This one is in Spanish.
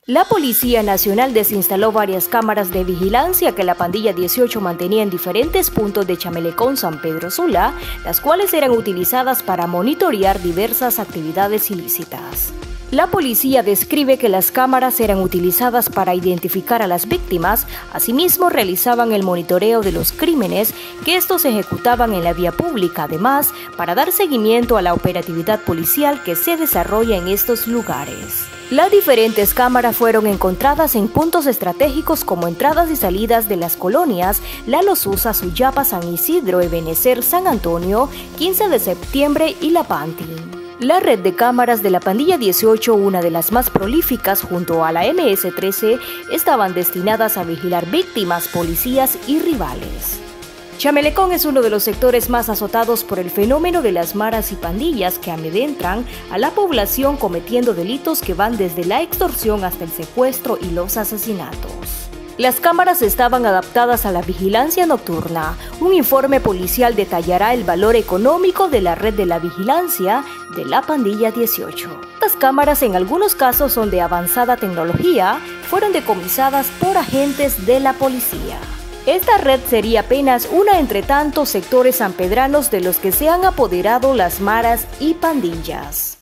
La Policía Nacional desinstaló varias cámaras de vigilancia que la pandilla 18 mantenía en diferentes puntos de Chamelecón, San Pedro Sula, las cuales eran utilizadas para monitorear diversas actividades ilícitas. La policía describe que las cámaras eran utilizadas para identificar a las víctimas, asimismo realizaban el monitoreo de los crímenes que estos ejecutaban en la vía pública, además para dar seguimiento a la operatividad policial que se desarrolla en estos lugares. Las diferentes cámaras fueron encontradas en puntos estratégicos como entradas y salidas de las colonias La Losusa, Suyapa, San Isidro, Ebenecer, San Antonio, 15 de septiembre y La Panti. La red de cámaras de la pandilla 18, una de las más prolíficas junto a la MS-13, estaban destinadas a vigilar víctimas, policías y rivales. Chamelecón es uno de los sectores más azotados por el fenómeno de las maras y pandillas que amedrentan a la población cometiendo delitos que van desde la extorsión hasta el secuestro y los asesinatos. Las cámaras estaban adaptadas a la vigilancia nocturna. Un informe policial detallará el valor económico de la red de la vigilancia de la pandilla 18. Estas cámaras en algunos casos son de avanzada tecnología, fueron decomisadas por agentes de la policía. Esta red sería apenas una entre tantos sectores sanpedranos de los que se han apoderado las maras y pandillas.